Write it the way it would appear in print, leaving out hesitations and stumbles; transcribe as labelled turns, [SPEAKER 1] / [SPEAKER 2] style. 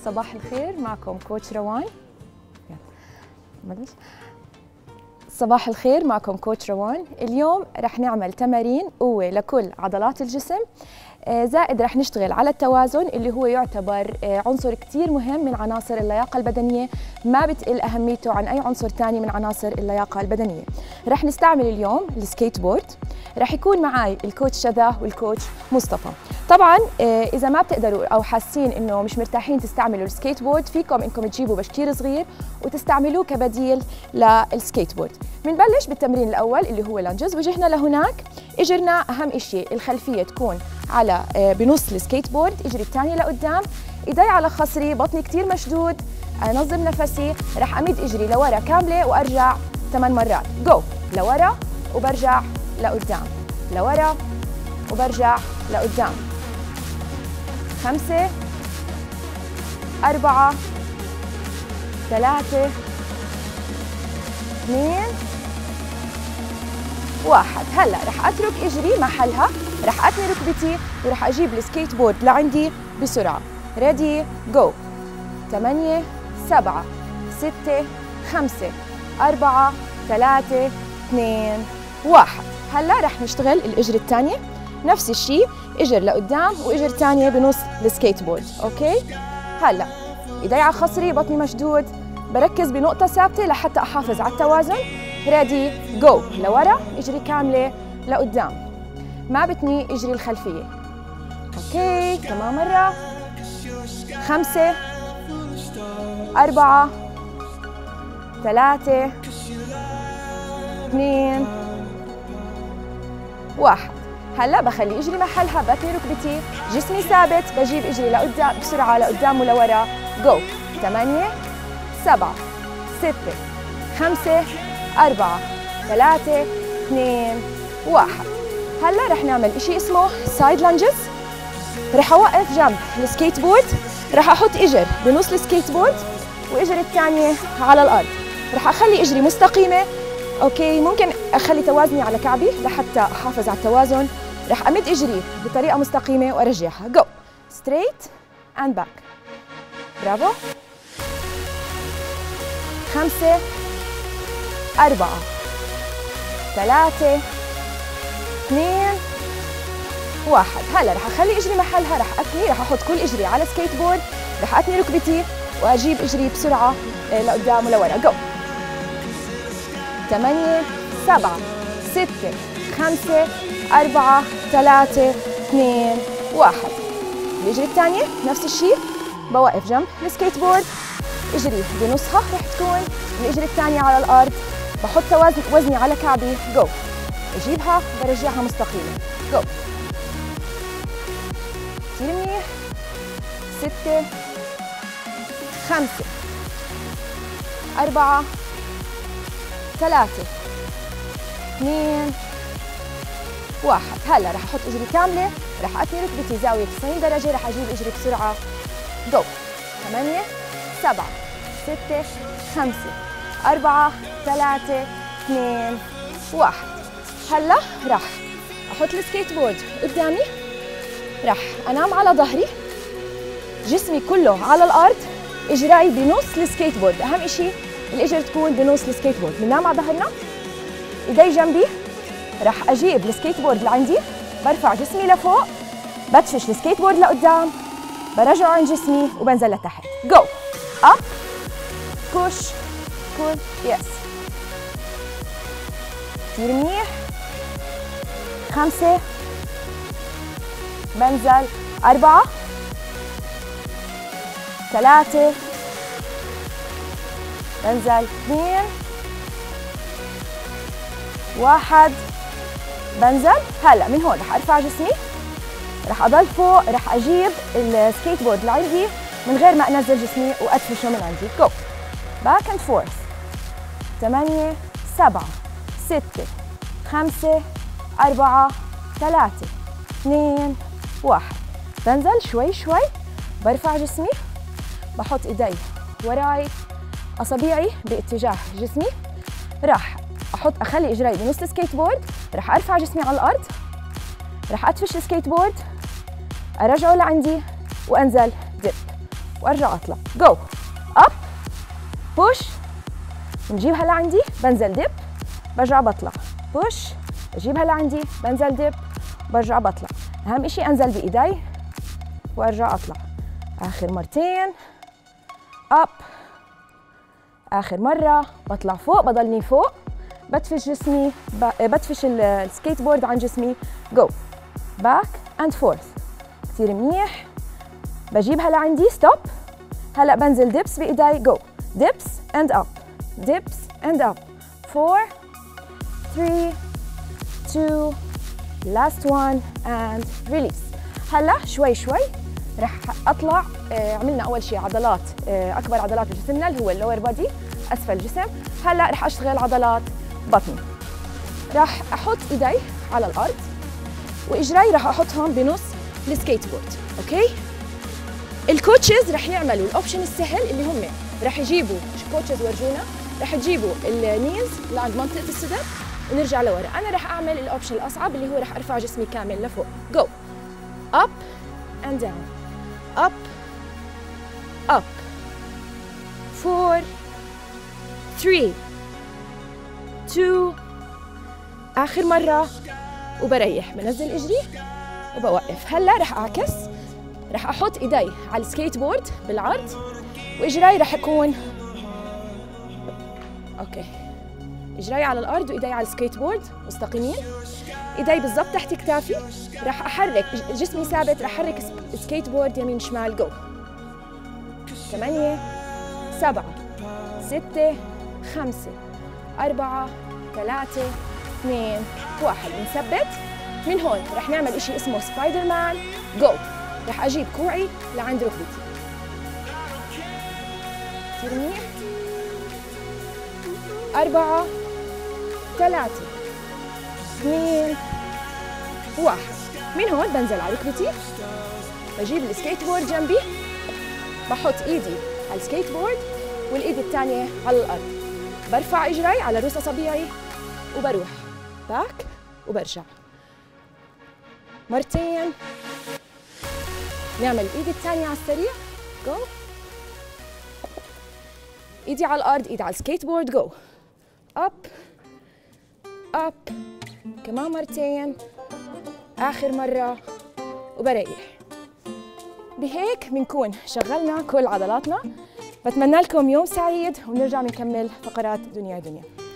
[SPEAKER 1] صباح الخير، معكم كوتش روان. صباح الخير، معكم كوتش روان. اليوم رح نعمل تمارين قوة لكل عضلات الجسم، زائد رح نشتغل على التوازن اللي هو يعتبر عنصر كتير مهم من عناصر اللياقة البدنية، ما بتقل أهميته عن أي عنصر تاني من عناصر اللياقة البدنية. رح نستعمل اليوم السكيت بورد، رح يكون معي الكوتش شذا والكوتش مصطفى. طبعا إذا ما بتقدروا أو حاسين إنه مش مرتاحين تستعملوا السكيت بورد، فيكم إنكم تجيبوا بشكير صغير وتستعملوه كبديل للسكيت بورد. بنبلش بالتمرين الأول اللي هو لانجز. وجهنا لهناك، إجرنا أهم شيء الخلفية تكون على بنص السكيت بورد، إجري الثانية لقدام، إيدي على خصري، بطني كتير مشدود، أنظم نفسي، رح أمد إجري لورا كاملة وأرجع 8 مرات. جو لورا وبرجع لقدام، لورا وبرجع لقدام. 5 4 3 2 1. هلا رح اترك اجري محلها، رح اتني ركبتي ورح اجيب السكيت بورد لعندي بسرعه. ريدي جو. 8 7 6 5 4 3 2 1. هلا رح نشتغل الاجر الثانيه، نفس الشيء، اجر لقدام واجر ثانيه بنص السكيت بورد. اوكي، هلا ايدي على خصري، بطني مشدود، بركز بنقطه ثابته لحتى احافظ على التوازن. ريدي جو. لورا اجري كامله، لقدام ما بتني اجري الخلفيه. اوكي، كمان مره. 5 4 3 2 1. هلا بخلي اجري محلها، بتني ركبتي، جسمي ثابت، بجيب اجري لقدام بسرعه، لقدام ولورا. جو. 8 7 6 5 4 3 2 1. هلا رح نعمل اشي اسمه سايد لانجز. رح اوقف جنب السكيت بورد، رح احط اجر بنص السكيت بورد واجر الثانيه على الارض. رح اخلي اجري مستقيمه. اوكي، ممكن اخلي توازني على كعبي لحتى احافظ على التوازن. رح امد اجري بطريقه مستقيمه وارجعها. جو. ستريت اند باك. برافو. 5 4 3 2 1. هلا رح اخلي اجري محلها، رح اتني، رح احط كل اجري على سكيت بورد، رح اتني ركبتي واجيب اجري بسرعه لقدام ولورا. جو. 8 7 6 5 4 3 2 1. الاجري الثانيه نفس الشيء، بوقف جنب السكيت بورد، اجري بنصها رح تكون الاجري الثانيه على الارض، بحط وزني على كعبي. جو. بجيبها برجعها مستقيمه. جو. كثير منيح. 6 5 4 3 2 1. هلا رح احط اجري كامله، رح اتني ركبتي زاويه 90 درجه، رح اجيب اجري بسرعه. جو. 8 7 6 5 4 3 2 1. هلا رح احط السكيت بورد قدامي، رح انام على ظهري، جسمي كله على الارض، اجراي بنص السكيت بورد. اهم شيء الاجر تكون بنص السكيت بورد. بننام على ظهرنا، ايدي جنبي، رح اجيب السكيت بورد اللي عندي، برفع جسمي لفوق، بدفش السكيت بورد لقدام، برجعه عن جسمي وبنزل لتحت. جو. اب بوش بول يس. كثير منيح. 5 بنزل، 4 3 بنزل، 2 1 بنزل. هلا من هون رح ارفع جسمي، رح اضل فوق، رح اجيب السكيت بورد اللي عندي من غير ما انزل جسمي وادفشه من عندي. جو. باك اند فورث. 8 7 6 5 4 3 2 1. بنزل شوي شوي، برفع جسمي، بحط ايدي وراي، اصابيعي باتجاه جسمي، راح اخلي اجري بنص السكيت بورد، راح ارفع جسمي على الارض، راح ادفش السكيت بورد، ارجعه لعندي وانزل دب. وارجع اطلع. جو اب بوش، بنجيبها لعندي بنزل ديب برجع بطلع، بوش بجيبها لعندي بنزل ديب برجع بطلع. اهم اشي انزل بايدي وارجع اطلع. اخر مرتين اب، اخر مره بطلع فوق بضلني فوق، بدفش جسمي بدفش السكيت بورد عن جسمي. جو باك اند فورث، كثير منيح. بجيبها لعندي ستوب، هلا بنزل ديبس بايدي. جو ديبس اند اب، ديبس اند اب. 4 3 2 last one and release. هلا شوي شوي رح اطلع. عملنا اول شيء عضلات اكبر عضلات بجسمنا اللي هو اللور بودي اسفل الجسم. هلا رح اشتغل عضلات بطني. رح احط ايدي على الارض واجري رح احطهم بنص السكيت بورد. اوكي، الكوتشز رح يعملوا الاوبشن السهل اللي هم رح يجيبوا كوتشز ورجونا، رح تجيبوا النيز لعند منطقه الصدر ونرجع لورا. انا رح اعمل الاوبشن الاصعب اللي هو رح ارفع جسمي كامل لفوق. جو up and down up up 4 3 2 اخر مره وبريح، بنزل اجري وبوقف. هلا رح اعكس، رح احط ايدي على السكيت بورد بالعرض واجري رح اكون اوكي، اجري على الارض وايدي على السكيت بورد مستقيمين، ايدي بالضبط تحت كتافي. رح احرك جسمي ثابت، رح احرك السكيت بورد يمين شمال. جو 8 7 6 5 4 3 2 1. بنثبت من هون. رح نعمل اشي اسمه سبايدر مان. جو رح اجيب كوعي لعند ركبتي. كثير منيح. 4 3 2 1. من هون بنزل على ركبتي، بجيب السكيت بورد جنبي، بحط ايدي على السكيت بورد والايد الثانية على الارض، برفع اجري على رؤوس اصابعي وبروح باك وبرجع مرتين. نعمل الايد الثانية على السريع. جو ايدي على الارض، ايدي على السكيت بورد. جو اب اب كمان مرتين، اخر مرة وبريح. بهيك بنكون شغلنا كل عضلاتنا. بتمنى لكم يوم سعيد ونرجع بنكمل فقرات دنيا دنيا.